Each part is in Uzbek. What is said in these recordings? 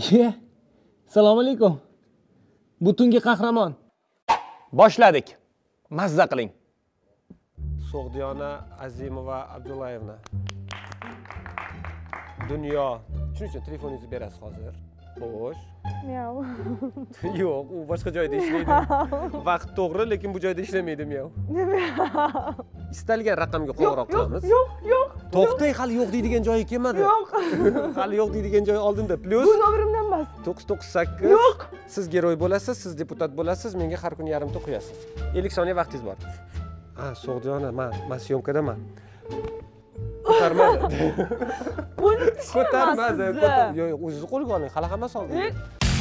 Aka, assalomu alaykum. Bu tungi qahramon. Boshladik. Mazza qiling. So'g'diyona Azimova Abdullayevna. Dunyo. Shuning uchun telefoningizni berasiz hozir. Xo'sh. Miyav. Yo'q, u boshqa joyda ishlaydi. Vaqt to'g'ri, lekin bu joyda ishlamaydi miyav. Istalgan raqamga qo'ng'iroq qilamiz. Yo'q. To'xtang, hali yo'q deydigan joyi kelmadi. Yo'q. Hali yo'q deydigan joy oldinda. Plus Bu nomerimdan emas. 998. Yo'q. Siz giroy bo'lasiz, siz deputat bo'lasiz, menga har kuni yarimta qo'yasiz. 50 soniya vaqtingiz bor. Ha, So'g'diyona, men syomkadaman. Ko'tarmadi. Buni Ko'tarmadi. Yo'q, o'zingizni qo'lga oling, hali hammasi oldinda.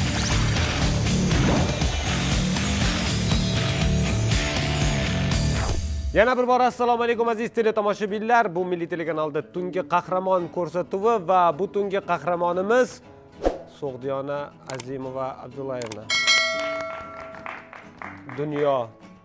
Yana bir bor assalomu alaykum aziz teletomoshabinlar. Bu Milliy telekanalda tungi qahramon ko'rsatuvi va bu tungi qahramonimiz So'g'diyona Azimova Abdullayevna. Dunyo.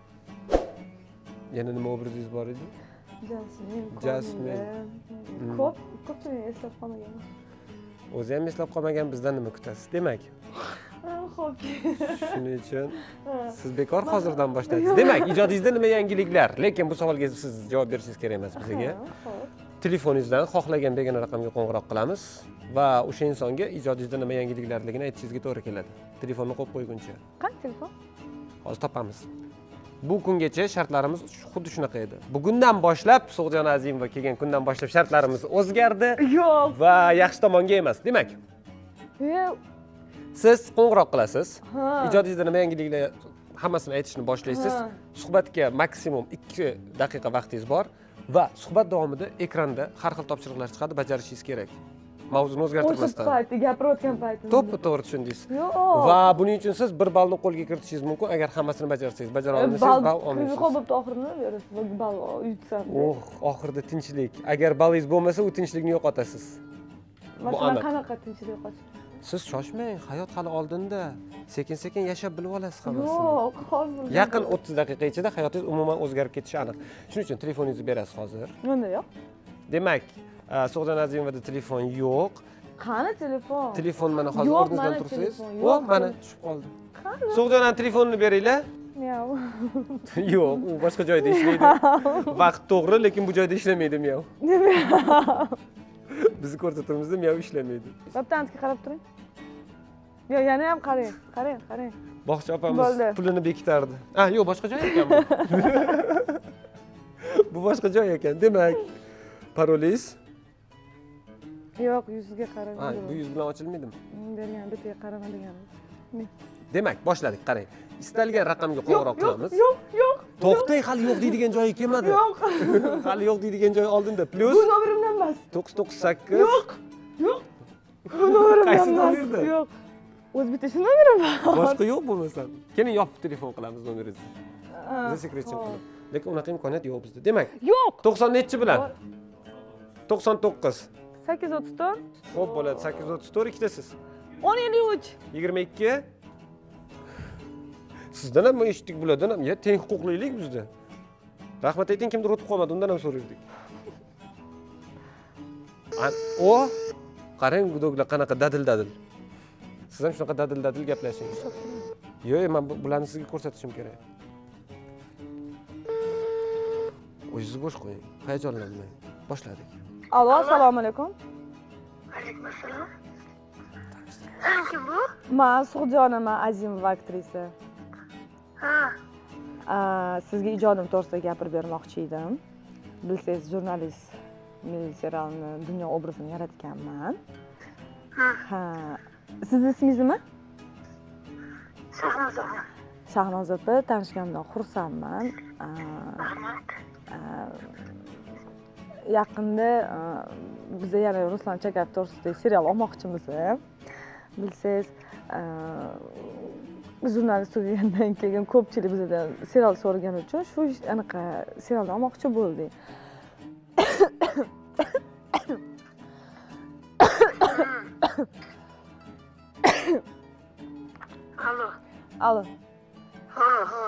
Yana nima obrozingiz bor edi? Jasmin. Ko'pini eslab qolmaganman. O'zi ham eslab qolmagan, bizdan nima kutasiz? Demak. Xo'p. Shuning uchun siz bekor hozirdan boshlaysiz. Demak, ijodingizda nima yangiliklar? Lekin bu savolga siz javob berishingiz kerak emas bizga. Telefoningizdan xohlagan begona raqamga qo'ng'iroq qilamiz va o'sha insonga ijodingizda nima yangiliklarligini aytishingizga to'g'ri keladi. Telefonni qo'yib qo'yguncha. Qani telefon? Hozir topamiz. Bu kungacha shartlarimiz xuddi shunaqa edi. Bugundan boshlab So'g'diyona Azimova kelgan kundan boshlab shartlarimiz o'zgardi. Yo'q. Va yaxshi tomonga emas. Demak, siz qo'ng'iroq qilasiz. Ijodingizda nima yangiliklar hammasini aytishni boshlaysiz. Suhbatga maksimum 2 daqiqa vaqtingiz bor va suhbat davomida ekranda har xil topshiriqlar chiqadi, bajarishingiz kerak. Mavzuni o'zgartirmasdan. Payti, gapirayotgan paytimda. To'g'ri tushundingiz. Yo'q. Va buning uchun siz 1 ballni qo'lga kiritishingiz mumkin agar hammasini bajarsangiz. Bajara olmasangiz ball olmaysiz. Qo'lda oxirini berasiz, ball yutsam. Oxirida tinchlik. Agar ballingiz bo'lmasa, u tinchlikni yo'qotasiz. Masalan, qanaqa tinchlik yo'qotish? Siz shoshmang, hayot hali oldinda. Sekin-sekin yashab bilib olasiz hammasini. Yo'q, hozir. Yaqin 30 daqiqa ichida hayotingiz umuman o'zgarib ketishi aniq. Shuning uchun telefoningizni berasiz hozir. Menda yo'q. Demak, So'g'diyona Azimovada telefon yo'q. Qani telefon? Telefon mana hozir o'rningizdan tursangiz. Yo'q, mana tushib qoldi. So'g'diyonaning telefonini beringlar. Miyav. Yo'q, u boshqa joyda ishlaydi. Vaqt to'g'ri, lekin bu joyda ishlamaydi miyav. Bizni ko'rsatumizda miyav ishlamaydi. Bittaniga qarab turing. Yo'q, yana ham qarang, qarang. Bog'cha opamiz pulini bekitardi. Yo'q, boshqa joy ekan bu. Bu boshqa joy ekan. Demak, parolingiz? Yo'q, yuziga qarang. Bu yuz bilan ochilmaydimi? Bergan bitiga qarama deganim. Demak, boshladik, qarang. Istalgan raqamga qo'ng'iroq qilamiz. Yo'q. To'xtang, hali yo'q deydigan joyi kelmadi. Yo'q. Hali yo'q deydigan joy oldinda. Plus Bu nomerimdan emas. 998. Yo'q. Bu nomerimdan emas. Yo'q. O'zbekcha nomerim bor. Boshqa yo'q bo'lmasa. Keling yopib telefon qilamiz nomeringizni. Zasekretchin qilib. Lekin unaqa imkoniyat yo'q bizda. Demak, yo'q. 90 nechi bilan? 99. 834. Xo'p bo'ladi, 834 ikkitasiz. 1053. 22. Sizdan ham eshitdik bulardan ham. Ya, teng huquqlilik bizda. Rahmat ayting, kimdir o'tib qolmadi, undan ham so'raydik. Qarang, budoglar qanaqa dadil. Siz ham shunaqa dadil gaplashing. Yo'q, men bularni sizga ko'rsatishim kerak. O'zingizni bo'sh qo'ying, hayajonlanmang. Boshladik. Alo, assalomu alaykum. Alaykum assalom. Kim bu? Men So'g'diyonaman, Azimova aktrisa. Sizga ijodim to'g'risida gapirib bermoqchi edim. Bilsangiz, jurnalist milliy serialni Dunyo obrazini yaratganman. Sizni ismingiz nima? Shahnoza. Shahnoza opa, tanishganimdan xursandman. Rahmat. Yaqinda biz yana Ruslan Chagayev to'g'risida serial olmoqchimiz. Bilsangiz, jurnalist bo'lgandan keyin ko'pchilik bizdan serial so'ragani uchun shu anaqa serialni olmoqchi bo'ldik. Alo. Ha.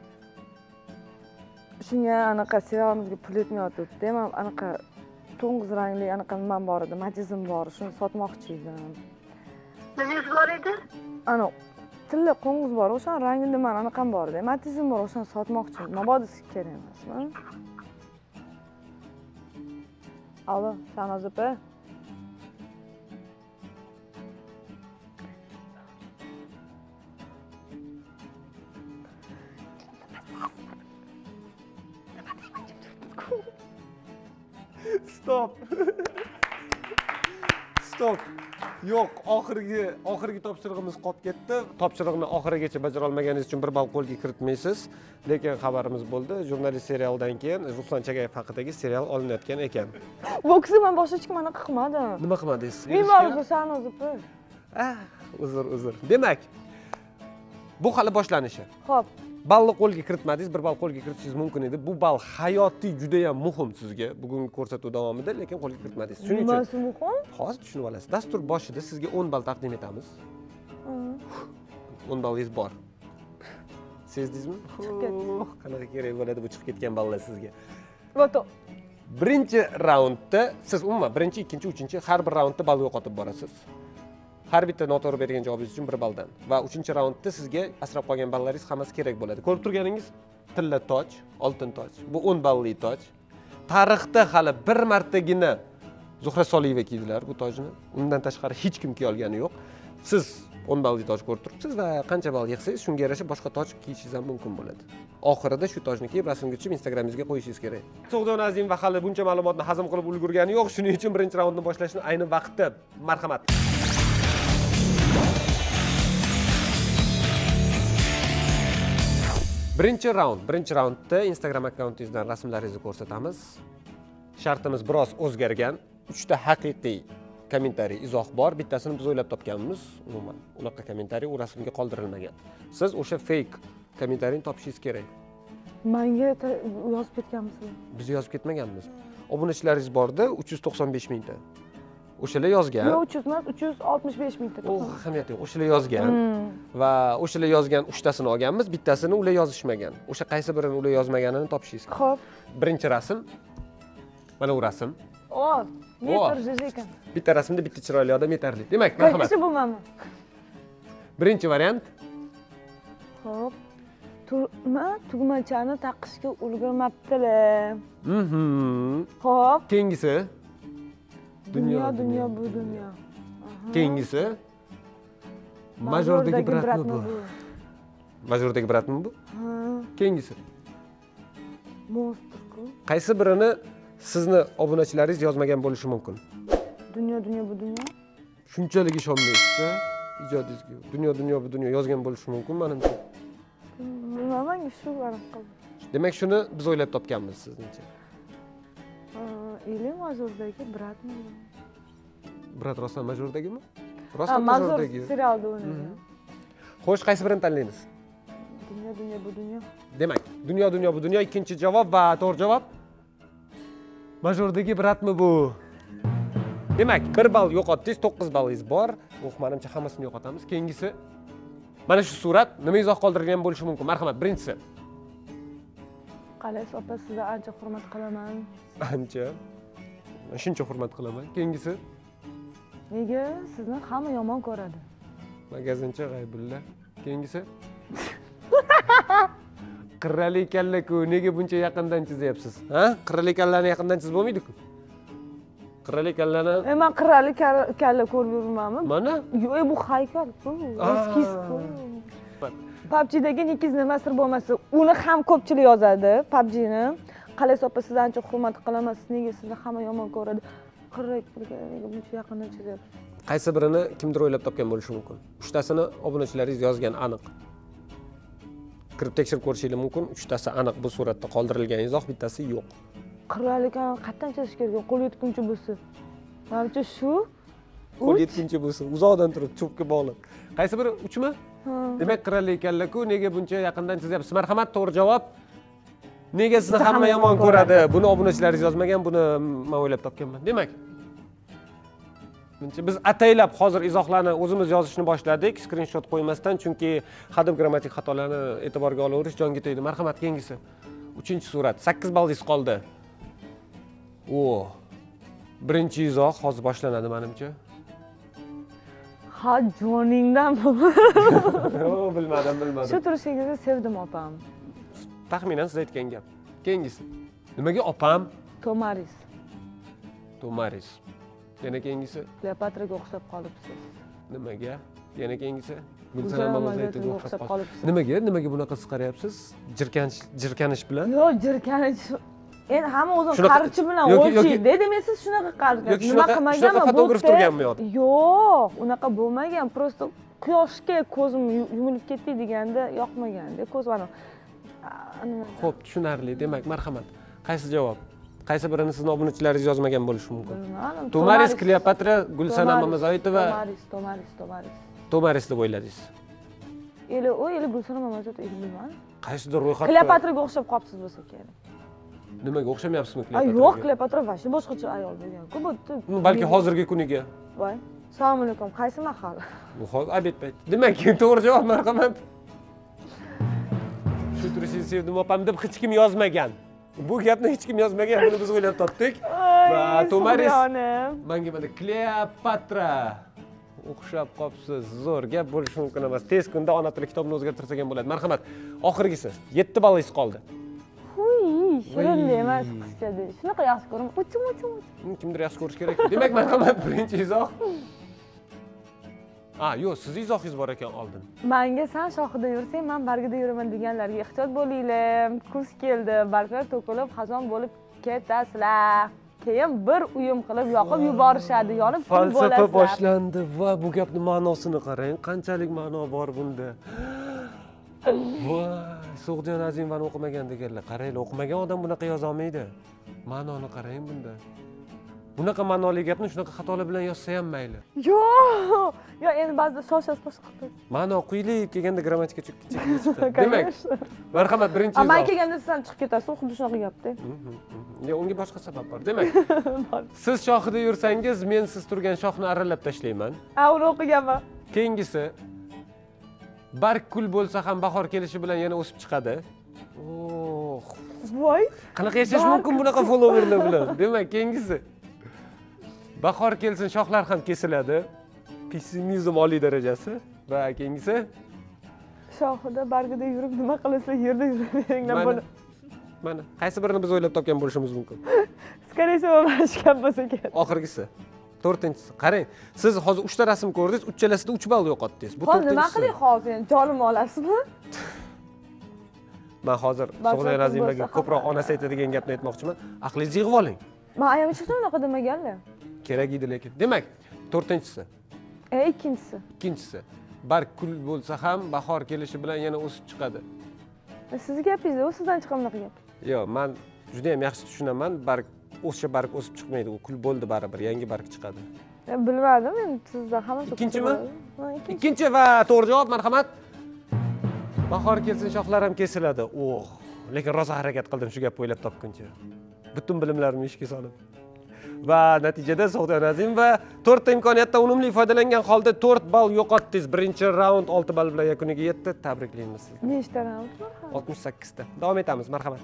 Shunga anaqa serialimizga pul yetmayotibdi. Men anaqa to'ng'iz rangli anaqa nimam bor edi, matizim bor, shuni sotmoqchi edim. Nimangiz bor edi? Ana tilla qo'ng'iz bor, o'shan rangida mana anaqam bor edi. Matizim bor, o'shani sotmoqchiman. Mabodo sizga kerak emasmi? Alo, Shanoz opa. Stop. Stop. Yo'q, oxirgi topshirig'imiz qolib ketdi. Topshiriqni oxirigacha bajara olmaganingiz uchun bir ball qo'lga kiritmaysiz. Lekin xabarimiz bo'ldi. Jurnalist serialdan keyin Ruslan Chagayev haqidagi serial olinayotgan ekan. Boksi men boshqa hech kim anaqa qilmadim. Nima qilmadingiz? Men bor Shanoz opa. Uzr. Demak, bu hali boshlanishi. Xo'p. Ballni qo'lga kiritmadingiz, bir ball qo'lga kiritishingiz mumkin edi. Bu ball hayotiy juda ham muhim sizga bugungi ko'rsatuv davomida, lekin qo'lga kiritmadingiz. Shuning uchun Nimasi muhim? hozir tushunib olasiz. Dastur boshida sizga 10 ball taqdim etamiz. 10 ballingiz bor. Sezdingizmi? Chiqib ketdi. Qanaqa kerak bo'ladi bu chiqib ketgan ballar sizga. Voto. Birinchi raundda siz umuman birinchi, ikkinchi, uchinchi har bir raundda ball yo'qotib borasiz. Har bitta noto'g'ri bergan javobingiz uchun 1 balldan va 3-raundda sizga asrab qolgan ballaringiz hammasi kerak bo'ladi. Ko'rib turganingiz tilla toj, oltin toj. Bu 10 balli toj. Tarixda hali bir martagina Zuhra Soliyeva kiydilar bu tojni. Undan tashqari hech kim kiya olgani yo'q. Siz 10 balli toj ko'rib turibsiz va qancha ball yig'sangiz, shunga yarasha boshqa toj kiyishingiz ham mumkin bo'ladi. Oxirida shu tojni kiyib rasmga tushib Instagramingizga qo'yishingiz kerak. Sog'don Azim va hali buncha ma'lumotni hazm qilib ulgurgani yo'q. Shuning uchun birinchi raundni boshlashni ayni vaqtda. Marhamat. Birinchi raundda Instagram akkauntingizdan rasmlaringizni ko'rsatamiz. Shartimiz biroz o'zgargan. 3 ta haqiqiy kommentariy, izoh bor. Bittasini biz o'ylab topganmiz. Umuman, unaqa kommentariy u rasmga qoldirilmagan. Siz o'sha fake kommentariyni topishingiz kerak. Menga yozib ketganmisiz? Biz yozib ketmaganmiz. Obunachilaringiz borda 395 mingta. O'shalar yozgan. Yo'q, 300 emas, 365 mingta. Ahamiyati yo'q. O'shalar yozgan va o'shalar yozgan 3tasini olganmiz, bittasini ular yozishmagan. O'sha qaysi birini ular yozmaganini topishingiz kerak. Xo'p. Birinchi rasm. Mana u rasm. Metr ekan. Bitta rasmda bitta chiroyli odam yetarli. Demak, marhamat. Qaysi bo'lmami? Birinchi variant. Xo'p. Tugmachani taqishga ulgurmabdilar. Xo'p. Keyingisi. Dunyo bu dunyo. Keyingisi. Majordagi bratmi bu? Majordagi bratmi bu? Keyingisi. Monster-ku. Qaysi birini sizni obunachilaringiz yozmagan bo'lishi mumkin? Dunyo bu dunyo. Shunchalik ishonmaysiz-a? Ijodingizga. Dunyo bu dunyo yozgan bo'lishi mumkin menimcha. Bilmaman, shu anaqa qildim. Demak, shuni biz o'ylab topganmiz sizningcha. Или Majordagi bratmi? Brat rostdan Majordagimi? Rostdan Majordagi. Serialda o'ynagan. Xo'sh, qaysi birini tanlaymiz? Dunyo bu dunyo. Demak, dunyo bu dunyo ikkinchi javob va to'g'ri javob Majordagi bratmi bu? Demak, 1 ball yo'qotdingiz, 9 ballingiz bor. Menimcha hammasini yo'qotamiz. Keyingisi mana shu surat nima izoh qoldirgan bo'lishi mumkin? Marhamat, birinchisi. Qalaysiz opa, sizni ancha hurmat qilaman. Ancha. Shuncha hurmat qilaman. Keyingisi. Nega sizni hamma yomon ko'radi? Magazinchi G'aybulla. Keyingisi. Qirrali kalla-ku, nega buncha yaqindan chizyapsiz? Ha? Qirrali kallani yaqindan chizib bo'lmaydi-ku. Qirrali kallani. Men qirrali kalla ko'rib yurmanmi? Mana? Yo'q, bu haykal-ku. Eskiz-ku. PUBG'dagi nekiz nima sir bo'lmasa, uni ham ko'pchilik yozadi. PUBG'ni. Qalaysiz opa, sizni ancha hurmat qilaman. Nega sizni hamma yomon ko'radi? Qirrali buncha yaqindan chizyapsiz. Qaysi birini kimdir o'ylab topgan bo'lishi mumkin? 3tasini obunachilaringiz yozgan aniq. Kirib tekshirib ko'rishingiz mumkin. 3tasi aniq bu suratda qoldirilgan izoh, bittasi yo'q. Qirralikni qatdan chizish kerak? Qo'l yetguncha bo'lsin. Menimcha shu. Qo'l yetguncha bo'lsin. Uzoqdan turib, cho'pga bog'lab. Qaysi biri? 3mi? Demak, qirrali kalla-ku, nega buncha yaqindan chizyapsiz? Marhamat, to'g'ri javob. Nega sizni hamma yomon ko'radi? Buni obunachilaringiz yozmagan, buni men o'ylab topganman. Demak, biz ataylab hozir izohlarni o'zimiz yozishni boshladik, skrinshot qo'ymasdan, chunki hadeb grammatik xatolarni e'tiborga olaverish jonga tegdi. Marhamat, keyingisi. 3-surat. 8 ballingiz qoldi. Birinchi izoh hozir boshlanadi menimcha. Ha, joningdan Yo'q, bilmadim. shu turishingizni sevdim opam. Taxminan siz aytgan gap. Keyingisi. Nimaga opam? Tomaris. Tomaris. Yana keyingisi? Kleopatraga o'xshab qolibsiz. Nimaga? Yana keyingisi? Gulsanam Gulsanam Mamazoitova Mamazoitova o'xshab o'xshab qolibsiz. Nimaga bunaqa siz qarayapsiz? Jirkanish bilan? Yo'q, jirkanish. Endi hamma o'zini Shunaqa- qarichi bilan yoki- o'lchaydi. Demak, siz shunaqa qarigan. yoki shunaqa fotograf turganmi yo'q? Yo'q, unaqa bo'lmagan. Prosta quyoshga ko'zim yumilib ketdi deganda yoqmaganda ko'z mana. Xo'p, tushunarli. Demak, marhamat. Qaysi javob? Qaysi birini sizning obunachilaringiz yozmagan bo'lishi mumkin? Bilmadim. Tomaris, Kleopatra, Gulsanam Mamazoitova, Tomaris. Tomaris deb o'yladingiz. Eli Gulsanam Mamazoitova bilmadim. Qaysidir ro'yxatda Kleopatraga o'xshab qolibsiz bo'lsa kerak. nimaga o'xshamayapsizmi Ay, Kleopatraga? yo'q, Kleopatra vashi boshqacha ayol bo'lgan-ku. Bu Balki hozirgi kuniga. voy. Assalomu alaykum. Qaysi mahal? Bu hozir obed payti. Demak, to'g'ri javob marhamat. Shu turishingizni sevdim opam deb hech kim yozmagan. Bu gapni hech kim yozmagan, buni biz o'ylab topdik. Va Tomaris menga mana Kleopatra o'xshab qolibsiz. Zo'r gap bo'lishi mumkin emas. Tez kunda ona tili kitobini o'zgartirsak ham bo'ladi. Marhamat. Oxirgisi 7 ballingiz qoldi. Huy, shirin emas qizchada. Shunaqa yaxshi ko'raman. Uchim. Kimdir yaxshi ko'rish kerak. Demak, marhamat, birinchi izoh. Yo'q, siz izohingiz bor ekan oldin. Menga san shoxida yursang, men bargida yuraman deganlarga ehtiyot bo'linglar. Kuz keldi, barglar to'kilib, xazon bo'lib ketasizlar. Keyin bir uyum qilib yoqib yuborishadi, yonib kul bo'lasizlar. Falsafa boshlandi va bu gapning ma'nosini qarang. Qanchalik ma'no bor bunda. Voy, So'g'diyon Azimovani o'qimagan deganlar. Qaranglar, o'qimagan odam bunaqa yoza olmaydi. Ma'noni qarang bunda. Bunaqa ma'noli gapni shunaqa xatolar bilan yozsa ham mayli. Yo'q. Yo, endi ba'zida shoshasiz boshqa qilib. Ma'no quyilib kelganda grammatika chiqib Demak, marhamat, birinchi izoh. Men kelganda sizdan chiqib ketasiz, xuddi shunaqa gapda. Yo'q, unga boshqa sabab bor. Demak, siz shoxida yursangiz, men siz turgan shoxni arralab tashlayman. Uni o'qiganman. Keyingisi barg kul bo'lsa ham bahor kelishi bilan yana o'sib chiqadi. Voy. Qanaqa yashash mumkin bunaqa followerlar bilan? Demak, keyingisi bahor kelsin, shoxlar ham kesiladi. Pessimizm oliy darajasi. Va keyingisi Shoxida bargida yurib nima qilasa yerda yuraveringlar buni. Mana qaysi birini biz o'ylab topgan bo'lishimiz mumkin? Скорее всего, mashkam bo'lsa kerak. Oxirgisi. 4-inchisi. Qarang, siz hozir 3 ta rasm ko'rdingiz, uchalasida 3 ball yo'qotdingiz. Bu 4-inchisi. Hozir nima qiling hozir? Endi jonimni olasizmi? Men hozir So'g'diyon Azimovga ko'proq onasi aytadigan gapni aytmoqchiman. Aqlingizni yig'ib oling. Men ayam hech qachon unaqa demaganlar. Kerak edi lekin. Demak, 4-inchisi. Ikkinchisi. Ikkinchisi. Barg kul bo'lsa ham bahor kelishi bilan yana o'sib chiqadi. Sizni gapingiz, u sizdan chiqqan bunaqa gap. Yo'q, men juda ham yaxshi tushunaman. Barg o'sib chiqmaydi, u kul bo'ldi baribir, yangi barg chiqadi. Bilmadim, men sizdan hammasi. Ikkinchimi? Ikkinchi va to'g'ri javob, marhamat. Bahor kelsin, shoxlar ham kesiladi. Lekin rosa harakat qildim shu gapni o'ylab topguncha. Butun bilimlarimni ishga solib. Va natijada So'g'diyon Azimova 4 ta imkoniyatdan unumli foydalangan holda 4 ball yo'qotdingiz. Birinchi raund 6 ball bilan yakuniga yetdi. Tabriklaymiz sizni. Nechta raund bor? 68 ta. Davom etamiz, marhamat.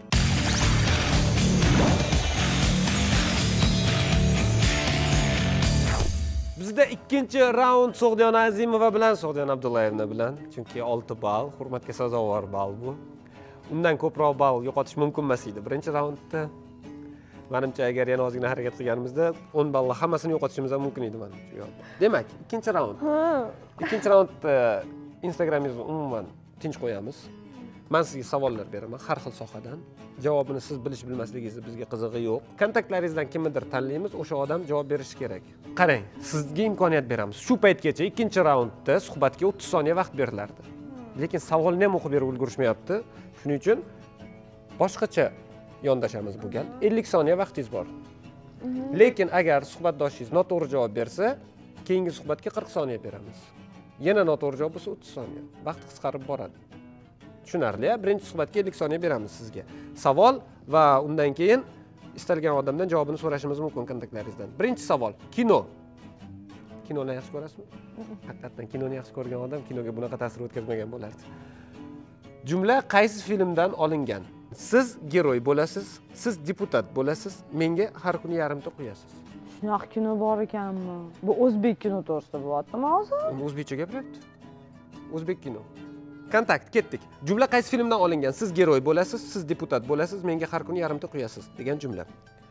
Bizda ikkinchi raund So'g'diyon Azimova bilan So'g'diyon Abdullayevna bilan, chunki 6 ball, hurmatga sazovor ball bu. Undan ko'proq ball yo'qotish mumkin emas edi. Birinchi raundda menimcha agar yana ozgina harakat qilganimizda 10 ballni hammasini yo'qotishimiz ham mumkin edi menimcha. Demak, ikkinchi raund. Ikkinchi raundda Instagramingizni umuman tinch qo'yamiz. Men sizga savollar beraman har xil sohadan. Javobini siz bilish bilmasligingizni bizga qizig'i yo'q. Kontaktlaringizdan kimnidir tanlaymiz, o'sha odam javob berishi kerak. Qarang, sizga imkoniyat beramiz. Shu paytgacha ikkinchi raundda suhbatga 30 soniya vaqt berilardi. Lekin savolni ham o'qib berib ulgurishmayapti. Shuning uchun boshqacha yondashamiz bu gal. 50 soniya vaqtingiz bor. Lekin agar suhbatdoshingiz noto'g'ri javob bersa, keyingi suhbatga 40 soniya beramiz. Yana noto'g'ri javob bo'lsa 30 soniya. Vaqt qisqarib boradi. Tushunarli, birinchi suhbatga 50 soniya beramiz sizga. Savol va undan keyin istalgan odamdan javobini so'rashimiz mumkin kontaktlaringizdan. Birinchi savol: kino. Kinoni yaxshi ko'rasizmi? Haqiqatan kinoni yaxshi ko'rgan odam kinoga bunaqa ta'sir o'tkazmagan bo'lardi. Jumla qaysi filmdan olingan? Siz giroy bo'lasiz, siz deputat bo'lasiz, menga har kuni yarimta qo'yasiz. Shunaqa kino bor ekanmi? Bu o'zbek kino to'g'risida bo'lyaptimi hozir? O'zbekcha gapiryapti. O'zbek kino. Kontakt, ketdik. Jumla qaysi filmdan olingan? Siz giroy bo'lasiz, siz deputat bo'lasiz, menga har kuni yarimta quyasiz degan jumla.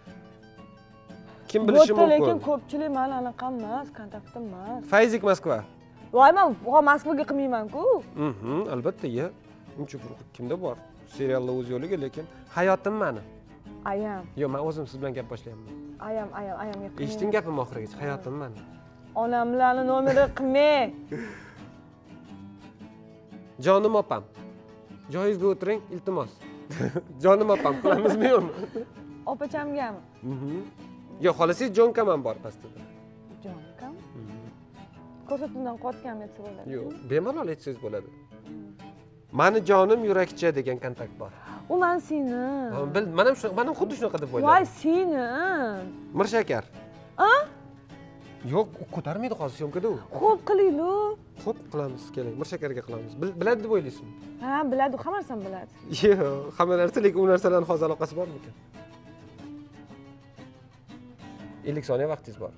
Kim bilishi Bo'pti, lekin mumkin? ko'pchilik mana anaqa emas, kontaktim emas. Fayzik Moskva. Voy, men Moskvaga qilmayman-ku. Albatta, uncha bir kimda bor? Seriallar o'z yo'liga, lekin hayotim mani. Ayam. Yo'q, men o'zim siz bilan gap boshlayapman. Ayamga qilmay. Eshitding gapimni oxirigacha? Hayotim mani. Onamlarning nomeri qilmay. Jonim opam. Joyingizga o'tiring, iltimos. Jonim opam, qilamizmi yo'qmi? Opachamgami? Yo'q, xolasangiz Jonkam ham bor pastda. Jonkam? Ko'rsatuvdan qotgan aytsa bo'ladi. Yo'q, bemalol aytsangiz bo'ladi. Mani jonim yurakcha degan kontakt bor. U men seni. Mana ham xuddi shunaqa deb Voy, o'yladim. seni. Mirshakar. A? Yo'q, u ko'tarmaydi hozir syomkada u. Xo'p, qilaylik. Xo'p, qilamiz, keling. Mirshakarga qilamiz. Biladi deb o'ylaysizmi? Ha, biladi, hamma narsani biladi. Yo'q, hamma narsa, lekin u narsalarning hozir aloqasi bormi-kan? 50 soniya vaqtingiz bor.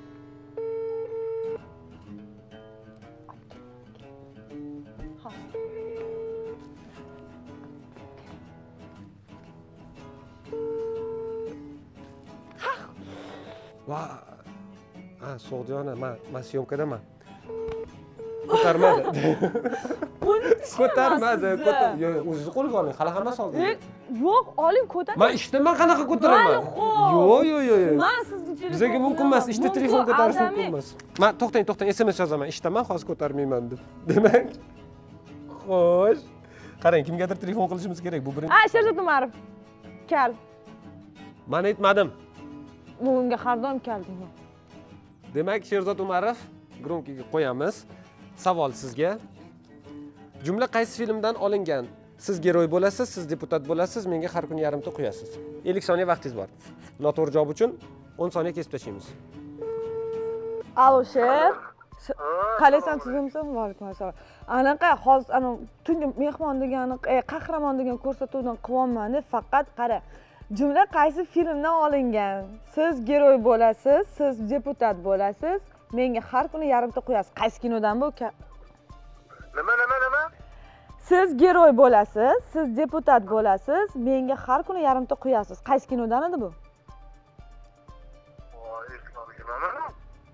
Va, So'g'diyona, men syomkadaman. Ko'tarmadi. Ko'tarmadi. Yo'q, o'zingiz qo'lga oling, hali hammasi oldinda. Yo'q, oling ko'tar. Men ishdaman, qanaqa ko'taraman? Yo'q. Men sizni Bizga mumkin emas, ishda telefon ko'tarish mumkin emas. Men to'xtang, SMS yozaman, ishdaman, hozir ko'tarmayman deb. Demak. Xo'sh. Qarang, kimgadir telefon qilishimiz kerak. Bu birinchi. Sherzod Umarov. Kal. Men aytmadim. Bunga har doim keldim. Demak, Sherzod Umarov gromkiga qo'yamiz. Savol sizga. Jumla qaysi filmdan olingan? Siz giroy bo'lasiz, siz deputat bo'lasiz, menga har kuni yarimta quyasiz. 50 soniya vaqtingiz bor. Noto'g'ri javob uchun 10 soniya kesib tashlaymiz. Alo, Sher. Qalaysan, tuzimsan? Vaalaykum assalom. Anaqa hozir tungi mehmon degani, qahramon degan ko'rsatuvdan qilyapman, faqat qara. Jumla qaysi filmdan olingan? Siz giroy bo'lasiz, siz deputat bo'lasiz, menga har kuni yarimta quyasiz. Qaysi kinodan bu? Nima? Siz giroy bo'lasiz, siz deputat bo'lasiz, menga har kuni yarimta quyasiz. Qaysi kinodan edi bu? Voy, eslolmayman.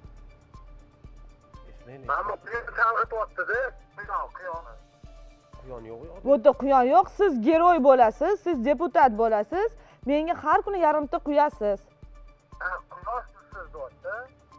Mana bu chalg'itayapti-da. Quyon yo'q. Bu yerda quyon yo'q. Siz giroy bo'lasiz, siz deputat bo'lasiz, menga har kuni yarimta quyasiz. Quyoshsiz deyapti.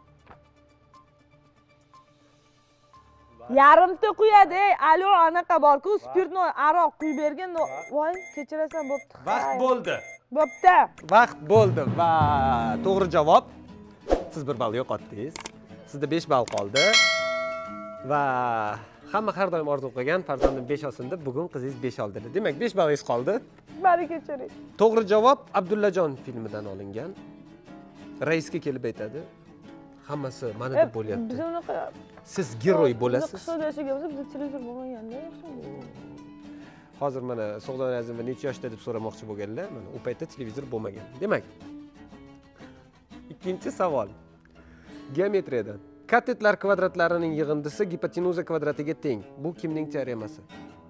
Yarimta quyadi. Alo, anaqa bor-ku, spirtnoy aroq quyib bergan. Voy, kechirasan, bo'pti. Vaqt bo'ldi. Bo'pti. Vaqt bo'ldi va to'g'ri javob. Siz 1 ball yo'qotdingiz. Sizda 5 ball qoldi. Va hamma har doim orzu qilgan farzandim 5 olsin deb bugun qizingiz 5 oldi. Demak, 5 ballingiz qoldi. Meni kechiring. To'g'ri javob Abdullajon filmidan olingan. Raisga kelib aytadi. Hammasi mana deb bo'lyapti. Biz unaqa Siz giroy bo'lasiz. Qishloqda yashaganmiz, bizda televizor bo'lmaganda yaxshi. Hozir mana So'g'don Azimov necha yoshda deb so'ramoqchi bo'lganlar, mana u paytda televizor bo'lmagan. Demak, ikkinchi savol. Geometriyadan. Katetlar kvadratlarining yig'indisi gipotenuza kvadratiga teng. Bu kimning teoremasi?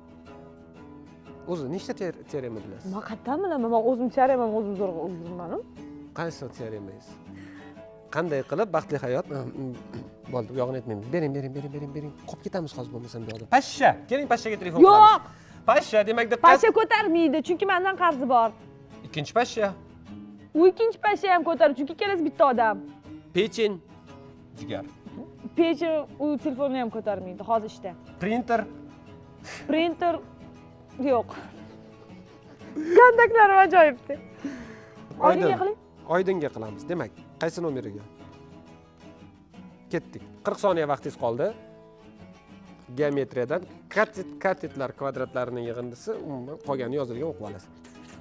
O'zi nechta teorema bilasiz? Men qayerdan bilaman? Men o'zim teoremam, o'zim zo'rg'a o'zimmanim. Qaysi teoremangiz? Qanday qilib baxtli hayot? Bo'ldi, bu yog'ini aytmayman. Bering. Qolib ketamiz hozir bo'lmasam bu yoqda. Pashsha, keling pashshaga telefon qilamiz. Yo'q. Pashsha demak diqqat. Pashsha ko'tarmaydi, chunki mendan qarzi bor. Ikkinchi pashsha. U ikkinchi pashsha ham ko'taradi, chunki ikkalasi bitta odam. Pechin. Jigar. Pechin u telefonni ham ko'tarmaydi, hozir ishda. Printer. Printer yo'q. Kontaktlari ajoyibdi. Oydinga qiling. Oydinga qilamiz. Demak, qaysi nomeriga? Ketdik. 40 soniya vaqtingiz qoldi. Geometriyadan katetlar kvadratlarining yig'indisi, umuman qolgani yozilgan o'qib olasiz.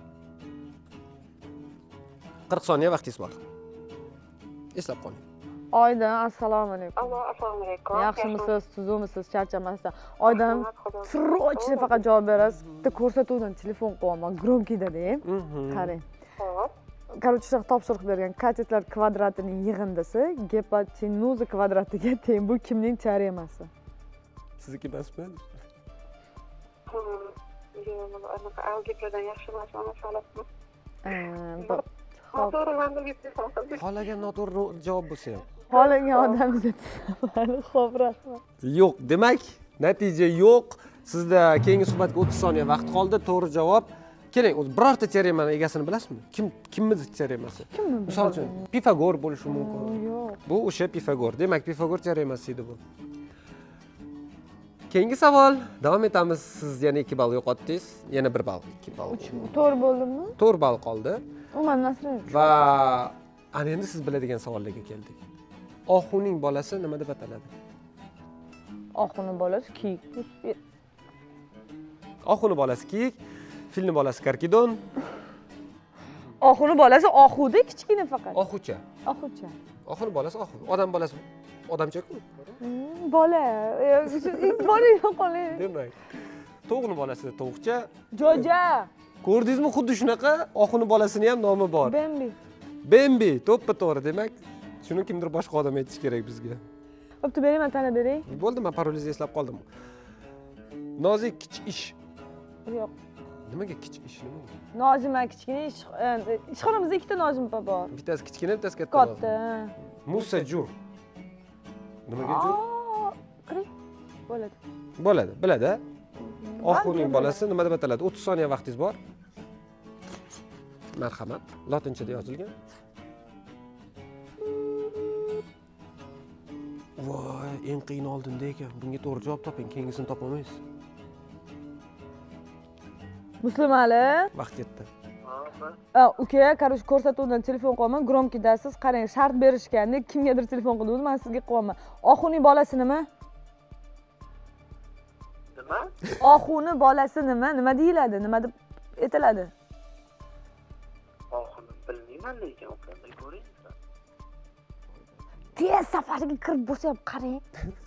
40 soniya vaqtingiz bor. Eslab qoling. Oydin, assalomu alaykum. Assalomu alaykum. Yaxshimisiz, tuzukmisiz, charchamasdan. Oydin, srochniy faqat javob berasiz. Bitta ko'rsatuvdan telefon qilyapman, gromkida-da. Qarang. Xo'p. Короче, shunaqa topshiriq bergan. Katetlar kvadratining yig'indisi gipotenuza kvadratiga teng. Bu kimning teoremasi? Sizniki emasmi? Anaqa algebradan yaxshi emas, mana falasmi? Hop. To'g'ri, men bilib Xohlagan noto'g'ri javob bo'lsa ham. Xohlagan odamimizni tushunadi. Xo'p, rahmat. Yo'q, demak, natija yo'q. Sizda keyingi suhbatga 30 soniya vaqt qoldi. To'g'ri javob. Keling, o'zi birorta teoremani egasini bilasizmi? Kimni teoremasi? Kimni? Misol uchun, Pifagor bo'lishi mumkin. Yo'q. Bu o'sha Pifagor. Demak, Pifagor teoremasi edi bu. Keyingi savol. Davom etamiz. Siz yana 2 ball yo'qotdingiz. Yana 1 ball, 2 ball. To'g'ri bo'ldimmi? 4 ball qoldi. Umuman nasr. Va ana endi siz biladigan savollarga keldik. Oxuning bolasi nima deb ataladi? Oxuni bolasi kiyik. Oxuni bolasi kiyik, filni bolasi karkidon, Oxuni bolasi oxuda kichkina faqat. oxucha. Oxucha. Oxuni bolasi oxu. Odam bolasi odamcha-ku. Bola. Bola yo'qoling. Demak, tovuqni bolasi tovuqcha. Jo'ja. Ko'rdingizmi, xuddi shunaqa oxuni bolasini ham nomi bor. Bembi. Bembi, to'ppa-to'g'ri. Demak, shuni kimdir boshqa odam aytish kerak bizga. Bo'pti, bering, men tanlab beray. Bo'ldi, men parolingizni eslab qoldim. Nozik kichik ish. Yo'q. Nimaga kichik ish nima? Nozima kichkina ish. Ishxonamizda ikkita nozim bor. Bittasi kichkina, bittasi katta. Katta. Musa jur. Nimaga jur? Kiring. Bo'ladi. Bo'ladi, biladi. Oxuning bolasi nima deb ataladi? 30 soniya vaqtingiz bor. Marhamat, lotinchada yozilgan. Voy, eng qiyin oldinda ekan. Bunga to'g'ri javob toping, keyingisini topa olmaysiz. Muslimali. Vaqt ketdi. Uka, короче, ko'rsatuvdan telefon qilaman, gromkidasiz. Qarang, shart berishganda kimgadir telefon qildim, men sizga qilaman. Oxuning bolasi nima? Nima? Oxuni bolasi nima? Nima deyiladi? Nima deb aytiladi? Oxuni bilmayman lekin uka, bilib ko'ringmi? Tez safariga kirib bo'lsa ham qarang.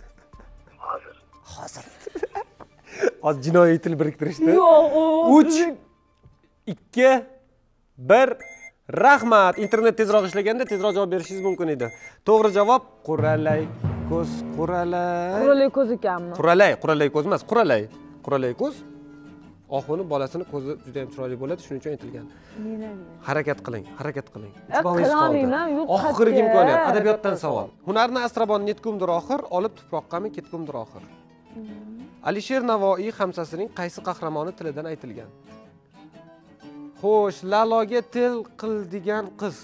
Hozir. Hozir jinoiy til biriktirishdi. Yo'q, 3 2 1 Rahmat. Internet tezroq ishlaganda tezroq javob berishingiz mumkin edi. To'g'ri javob quralay ko'z, quralay. Quralay ko'z ekanmi? Quralay ko'z emas, quralay ko'z. Oxuni bolasini ko'zi juda ham chiroyli bo'ladi, shuning uchun aytilgan. Harakat qiling. Qilolmayman, yo'q. Oxirgi imkoniyat. Adabiyotdan savol. Hunarni asrabon netkumdir oxir, olib tuproqqami ketkumdir oxir. Alisher Navoiy hamsasining qaysi qahramoni tilidan aytilgan? Xo'sh, Laloga til qildigan qiz.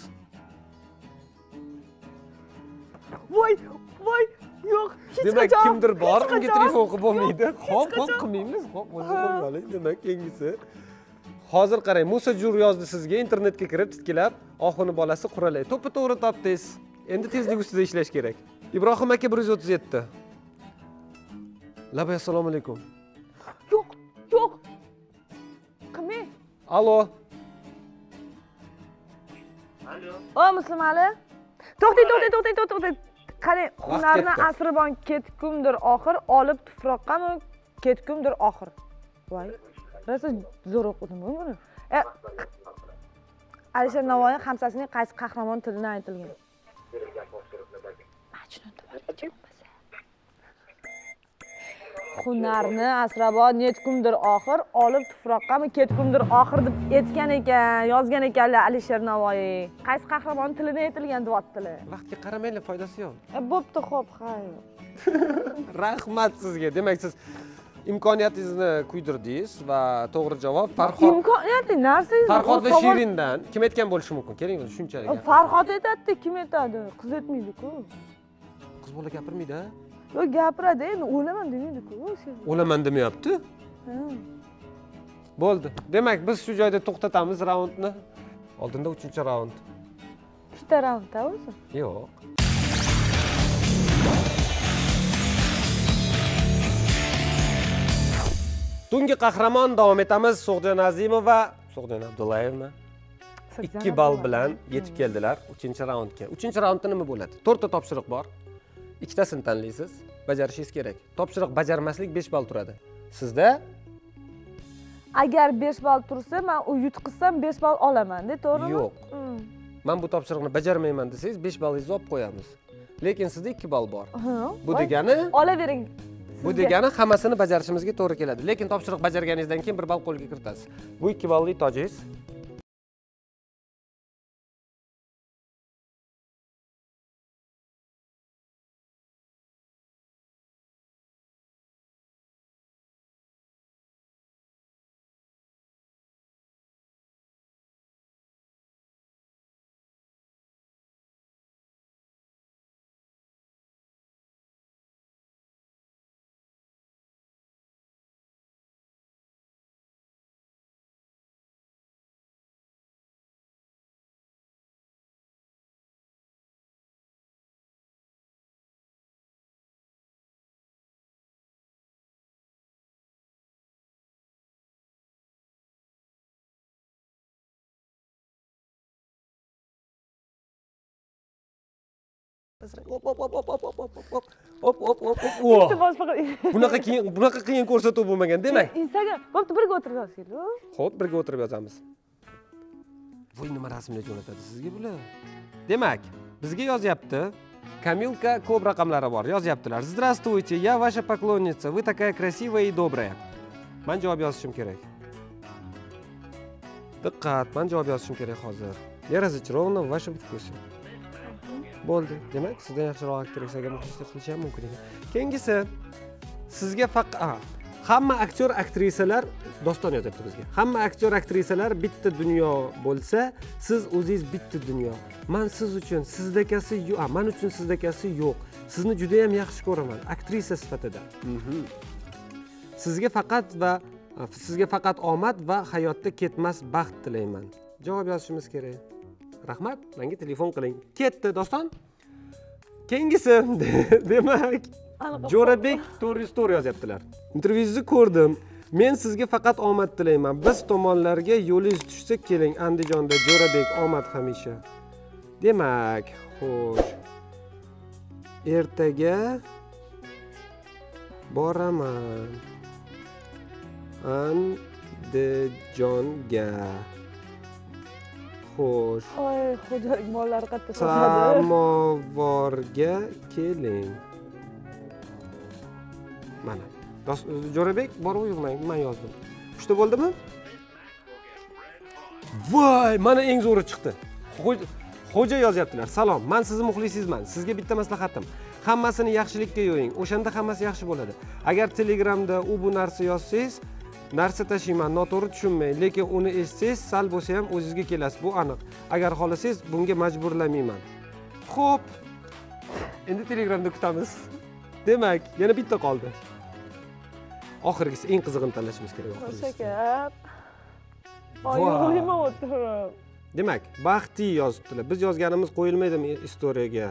Voy, yo'q. Demak, kimdir bor, unga telefon qilib bo'lmaydi. Xo'p, qilmaymiz. Xo'p, o'zi bo'lmadi. Demak, keyingisi. Hozir qarang, Musa Jur yozdi sizga, internetga kirib titkilab, oxuni bolasi quralay. To'ppa-to'g'ri topdingiz. Endi tezlik ustida ishlash kerak. Ibrohim aka 137. Labay, assalomu alaykum. Yo'q. Qilmang. Alo. Alo. Muslimali. To'xtang. Qarang, hunarni ketdi. asrabon ketkumdir oxir, olib tuproqqami ketkumdir oxir. Voy. Rosa zo'r o'qidim buni. Alisher Navoiy hamsasining qaysi qahramon tilidan aytilgan? Hunarni asrabon netkumdir oxir, olib tuproqqami ketkumdir oxir deb aytgan ekan, yozgan ekanlar Alisher Navoiy. Qaysi qahramon tilidan aytilgan deyaptilar? Vaqtga qaramanglar, foydasi yo'q. Bo'pti, xo'p, hayr. Rahmat sizga. Demak, siz imkoniyatingizni kuydirdingiz va to'g'ri javob Farhod. Imkoniyati narsangiz? Farhod va Shirindan kim aytgan bo'lishi mumkin? Keling, shunchalik. Farhod aytadi, kim aytadi? Qiz aytmaydi-ku. Qiz bola gapirmaydi-a? Yo'q, gapiradi, endi o'laman demaydi-ku. O'laman demayapti. Bo'ldi. Demak, biz shu joyda to'xtatamiz raundni. Oldinda 3-raund. Ikkita raundda o'zi? Yo'q. Tungi qahramon davom etamiz. So'g'don Azimov va So'g'don Abdullayevna 2 ball bilan yetib keldilar 3-raundga. 3-raundda nima bo'ladi? 4 ta topshiriq bor. Ikkitasini tanlaysiz, bajarishingiz kerak. Topshiriq bajarmaslik 5 ball turadi. Sizda agar 5 ball tursa men u yutqizsam 5 ball olaman-da, to'g'rimi? Yo'q. Men bu topshiriqni bajarmayman desangiz 5 ballingizni olib qo'yamiz. Lekin sizda 2 ball bor. Bu degani olavering. Bu degani hammasini bajarishimizga to'g'ri keladi. Lekin topshiriq bajarganingizdan keyin 1 ball qo'lga kiritasiz. Bu 2 balli tojingiz. Bunaqa qiyin ko'rsatuv bo'lmagan, demak. Instagram. Bo'pti, birga o'tirib yozaylik. Xo'p, birga o'tirib yozamiz. Voy, nima rasmlar jo'natadi sizga bular? Demak, bizga yozyapti. Kamilka ko'p raqamlari bor, yozyaptilar. Здравствуйте, я ваша поклонница. Вы такая красивая и добрая. Men javob yozishim kerak. Diqqat, men javob yozishim kerak hozir. Я разочарована в вашем вкусе. Bo'ldi. Demak, sizdan yaxshiroq aktrisaga muxlislik qilish ham mumkin ekan. Keyingisi sizga faqat hamma aktyor aktrisalar doston yozyapti bizga. Hamma aktyor aktrisalar bitta dunyo bo'lsa, siz o'zingiz bitta dunyo. Men siz uchun sizdakasi yo'q, men uchun sizdakasi yo'q. Sizni juda ham yaxshi ko'raman aktrisa sifatida. Sizga faqat omad va hayotda ketmas baxt tilayman. Javob yozishimiz kerak. Rahmat, menga telefon qiling. Ketdi doston. Keyingisi demak Jo'rabek story yozyaptilar. Intervyuingizni ko'rdim. Men sizga faqat omad tilayman. Biz tomonlarga yo'lingiz tushsa keling. Andijonda Jo'rabek omad hamisha. Demak, xo'sh. Ertaga boraman. Andijonga. Xo'sh. Oy, xo'jalik mollari qatta sotadi. Samovarga keling. Mana. Jo'rabek bormi yo'qmi? Men yozdim. Uchta bo'ldimi? Voy, mana eng zo'ri chiqdi. Xo'ja yozyaptilar. Salom, men sizning muxlisingizman. Sizga bitta maslahatim. Hammasini yaxshilikka yo'ying. O'shanda hammasi yaxshi bo'ladi. Agar Telegramda u bu narsa yozsangiz, narsa tashiyman, noto'g'ri tushunmang, lekin uni eshitsangiz, sal bo'lsa ham o'zingizga kelasiz, bu aniq. Agar xohlasangiz, bunga majburlamayman. Xo'p. Endi Telegramda kutamiz. Demak, yana bitta qoldi. Oxirgisi eng qizig'ini tanlashimiz kerak oxirgisi. Shakar. Oyog'im o'tirib. Demak, baxti yozibdilar. Biz yozganimiz qo'yilmaydimi istoriyaga?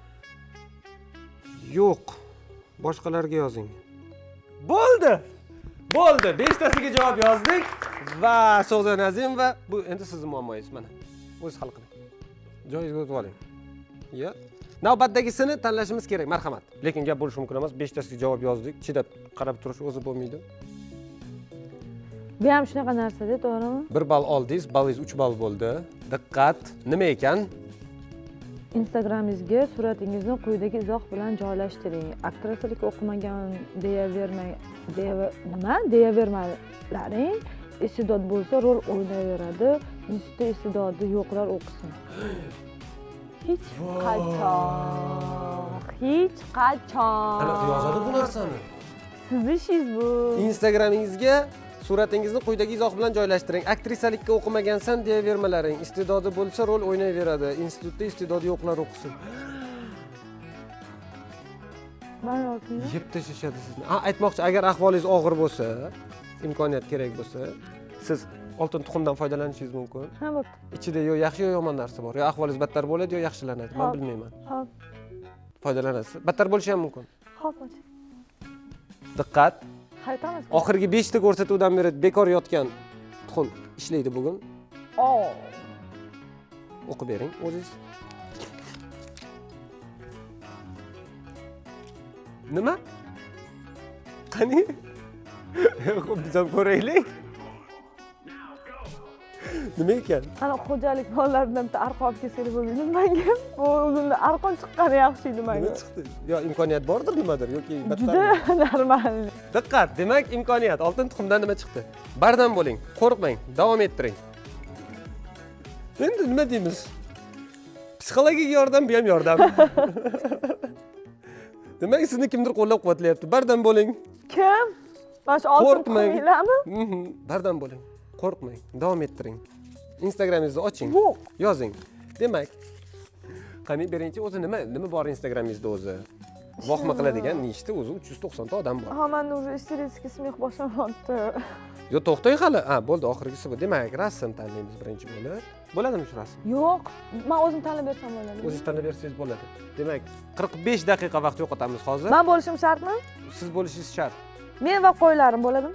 Yo'q. Boshqalarga yozing. Bo'ldi. Bo'ldi. 5 tasiga javob yozdik va Sog'zon Azim va bu endi sizning muammoyingiz mana. O'z hal qiling. Joyingizga o'tib oling. Ya. Navbatdagisini tanlashimiz kerak, marhamat. Lekin gap bo'lishi mumkin emas. 5 tasiga javob yozdik. Chidab qarab turish o'zi bo'lmaydi. Bu ham shunaqa narsa-da, to'g'rimi? 1 ball oldingiz, ballingiz 3 ball bo'ldi. Diqqat, nima ekan? Instagramingizga suratingizni quyidagi izoh bilan joylashtiring. Aktrisalik o'qimagan deyavermalaring. Iste'dod bo'lsa rol o'ynayveradi. Institutda iste'dodi yo'qlar o'qisin. Hech qachon. Ana yozadi bu narsani. Siz ishingiz bu. Instagramingizga suratingizni quyidagi izoh bilan joylashtiring. Aktrisalikka o'qimagansan deyavermalaring. Iste'dodi bo'lsa rol o'ynayveradi. Institutda iste'dodi yo'qlar o'qisin. Men yozdim. Yeb tashishadi sizni. Aytmoqchi, agar ahvolingiz og'ir bo'lsa, imkoniyat kerak bo'lsa, siz oltin tuxumdan foydalanishingiz mumkin. Ha, bo'pti. Ichida yo yaxshi yo yomon narsa bor. Yo ahvolingiz battar bo'ladi, yo yaxshilanadi. Men bilmayman. Hop. Foydalanasiz. Battar bo'lishi ham mumkin. Hop. Diqqat. Qaytamiz. Oxirgi 5 ta ko'rsatuvdan beri bekor yotgan tuxum ishlaydi bugun. O'qib bering o'zingiz. Nima? Qani? Xo'p, biz ham ko'raylik. Nima ekan? Ana xo'jalik mollaridan bitta arqon olib kelsangiz bo'lmaydi menga. Bu o'zimda arqon chiqqani yaxshi edi menga. Nima chiqdi? Yo, imkoniyat bordir nimadir yoki Juda normal. Diqqat, demak imkoniyat. Oltin tuxumdan nima chiqdi? Bardam bo'ling, qo'rqmang, davom ettiring. Endi nima deymiz? Psixologik yordam bu ham yordam. Demak, sizni kimdir qo'llab-quvvatlayapti. Bardam bo'ling. Kim? Mana shu oltin Qo'rqmang. tuxumlarmi? Bardam bo'ling. Qo'rqmang, davom ettiring. Instagramingizni oching. Yo'q. Yozing. Demak, qani birinchi o'zi nima bor Instagramingizda o'zi? Vohma qiladigan nechta o'zi 390 ta odam bor. Ha, menda уже истерический смех boshlanyapti. Yo, to'xtang hali. Ha, bo'ldi, oxirgisi bu. Demak, rasm tanlaymiz birinchi bo'lib. Bo'ladimi shu rasm? Yo'q, men o'zim tanlab bersam bo'ladi. O'zingiz tanlab bersangiz bo'ladi. Demak, 45 daqiqa vaqt yo'qotamiz hozir. Men bo'lishim shartmi? Siz bo'lishingiz shart. Men va qo'ylarim bo'ladimi?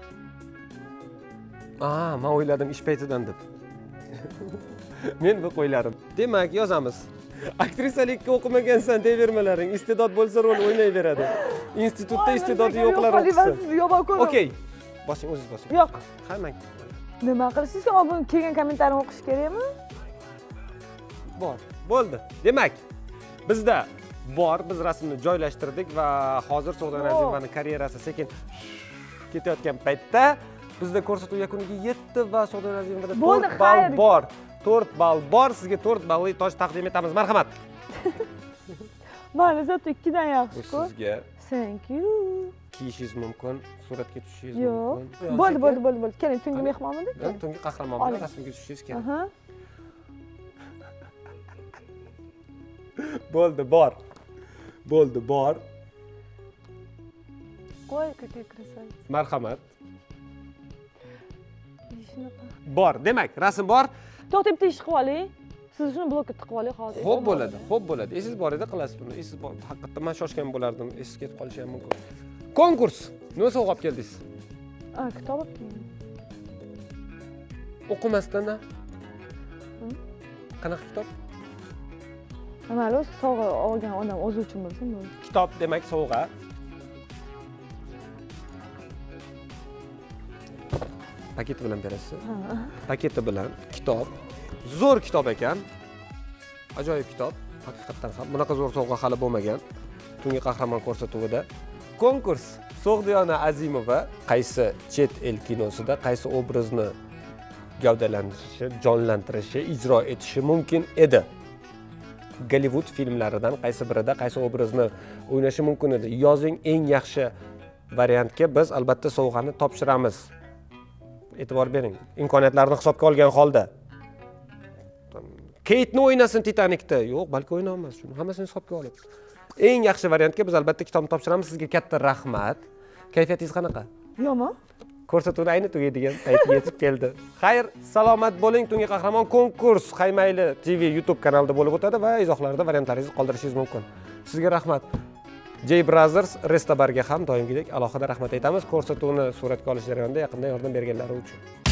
Men o'yladim ish paytidan deb. Men va qo'ylarim. Demak, yozamiz. Aktrisalikka o'qimagansan deyavermalaring. Iste'dod bo'lsa rol o'ynayveradi. Institutda iste'dodi yo'qlar o'qisin. Yo'q, Okey. Bosing, o'zingiz bosing. Yo'q. Hammang. Nima qilishingizga oldin kelgan kommentariyni o'qish kerakmi? Bor. Bo'ldi. Demak, bizda bor, biz rasmni joylashtirdik va hozir Sog'don Azimovaning karyerasi sekin ketayotgan paytda bizda ko'rsatuv yakuniga yetdi va Sog'don Azimovada 4 ball bor. 4 ball bor. Sizga 4 balli toj taqdim etamiz. Marhamat. Mana zato 2 dan Bu yaxshi-ku. sizga Thank you. kiyishingiz mumkin, suratga tushishingiz Yo'q. mumkin. Bo'ldi. Keling, tungi mehmonmidi? Tungi qahramon bilan rasmga tushishingiz kerak. Aha. Bo'ldi, bor. Bo'ldi, bor. Qo'y, какой красавец. Marhamat. Shunaqa. Bor. Demak, rasm bor. To'xtab bitta ish qilib oling. Siz shuni blokka tiqib oling hozir. Xo'p bo'ladi, xo'p bo'ladi. Esiz bor edi, qilasiz buni. Esiz bor. Haqiqatdan men shoshgan bo'lardim. Esiz ketib qolishi ham mumkin. Konkurs. Nima sovg'a olib keldingiz? Kitob olib keldim. O'qimasdan qanaqa kitob? Mayli, sovg'a olgan odam o'zi uchun bo'lsin bo'ldi. Kitob demak sovg'a. Paketi bilan berasiz. Paketi bilan kitob. Zo'r kitob ekan. Ajoyib kitob. Haqiqatdan ham bunaqa zo'r sovg'a hali bo'lmagan. Tungi qahramon ko'rsatuvida konkurs. Sog'diyona Azimova qaysi chet el kinosida qaysi obrazni gavdalantirishi, jonlantirishi, ijro etishi mumkin edi. Gollivud filmlaridan qaysi birida qaysi obrazni o'ynashi mumkin edi. Yozing eng yaxshi variantga biz albatta sovg'ani topshiramiz. E'tibor bering. Imkoniyatlarni hisobga olgan holda. Keitni o'ynasin Titanikda. Yo'q, balki o'yna olmas. Shuni hammasini hisobga olib. Eng yaxshi variantga biz albatta kitobni topshiramiz. Sizga katta rahmat. Kayfiyatingiz qanaqa? Yo'qmi? Ko'rsatuvni ayni tugaydigan payti yetib keldi. Xayr, salomat bo'ling. Tungi qahramon konkurs Qaymayli TV YouTube kanalida bo'lib o'tadi va izohlarda variantlaringizni qoldirishingiz mumkin. Sizga rahmat. J Brothers Restobarga ham doimgidek alohida rahmat aytamiz. Ko'rsatuvni suratga olish jarayonida yaqindan yordam berganlari uchun.